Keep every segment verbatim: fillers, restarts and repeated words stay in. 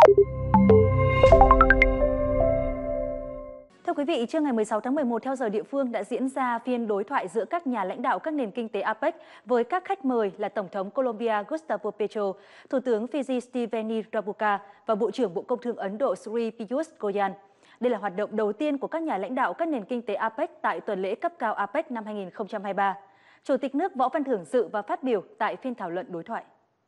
Thưa quý vị, trưa ngày mười sáu tháng mười một theo giờ địa phương đã diễn ra phiên đối thoại giữa các nhà lãnh đạo các nền kinh tế a pếch với các khách mời là Tổng thống Colombia Gustavo Petro, Thủ tướng Fiji Stiveni Rabuka và Bộ trưởng Bộ Công thương Ấn Độ Sri Piyush Goyal. Đây là hoạt động đầu tiên của các nhà lãnh đạo các nền kinh tế a pếch tại tuần lễ cấp cao a pếch năm hai nghìn không trăm hai mươi ba. Chủ tịch nước Võ Văn Thưởng dự và phát biểu tại phiên thảo luận đối thoại.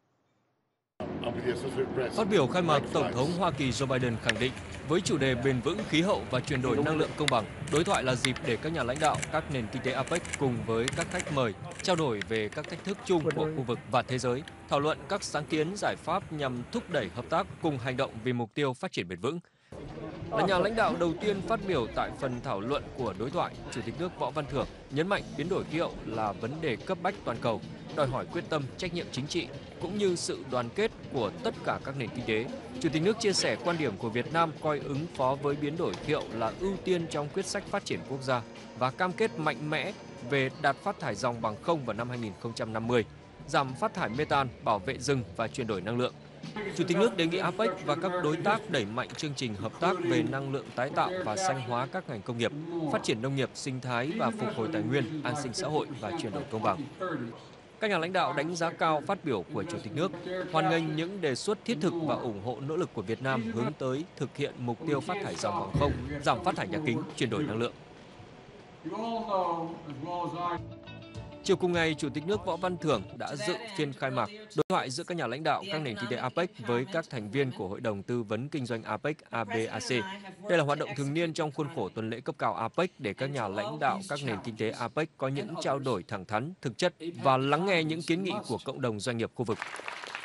Phát biểu khai mạc, Tổng thống Hoa Kỳ Joe Biden khẳng định, với chủ đề bền vững, khí hậu và chuyển đổi năng lượng công bằng, đối thoại là dịp để các nhà lãnh đạo các nền kinh tế a pếch cùng với các khách mời trao đổi về các thách thức chung của khu vực và thế giới, thảo luận các sáng kiến, giải pháp nhằm thúc đẩy hợp tác cùng hành động vì mục tiêu phát triển bền vững. Là nhà lãnh đạo đầu tiên phát biểu tại phần thảo luận của đối thoại, Chủ tịch nước Võ Văn Thưởng nhấn mạnh biến đổi khí hậu là vấn đề cấp bách toàn cầu, đòi hỏi quyết tâm, trách nhiệm chính trị cũng như sự đoàn kết của tất cả các nền kinh tế. Chủ tịch nước chia sẻ quan điểm của Việt Nam coi ứng phó với biến đổi khí hậu là ưu tiên trong quyết sách phát triển quốc gia và cam kết mạnh mẽ về đạt phát thải ròng bằng không vào năm hai nghìn không trăm năm mươi, giảm phát thải metan, bảo vệ rừng và chuyển đổi năng lượng. Chủ tịch nước đề nghị a pếch và các đối tác đẩy mạnh chương trình hợp tác về năng lượng tái tạo và xanh hóa các ngành công nghiệp, phát triển nông nghiệp, sinh thái và phục hồi tài nguyên, an sinh xã hội và chuyển đổi công bằng. Các nhà lãnh đạo đánh giá cao phát biểu của Chủ tịch nước, hoan nghênh những đề xuất thiết thực và ủng hộ nỗ lực của Việt Nam hướng tới thực hiện mục tiêu phát thải ròng bằng không, giảm phát thải nhà kính, chuyển đổi năng lượng. Chiều cùng ngày, Chủ tịch nước Võ Văn Thưởng đã dự phiên khai mạc đối thoại giữa các nhà lãnh đạo các nền kinh tế a pếch với các thành viên của Hội đồng Tư vấn Kinh doanh a pếch a bê a xê. Đây là hoạt động thường niên trong khuôn khổ tuần lễ cấp cao a pếch để các nhà lãnh đạo các nền kinh tế a pếch có những trao đổi thẳng thắn, thực chất và lắng nghe những kiến nghị của cộng đồng doanh nghiệp khu vực.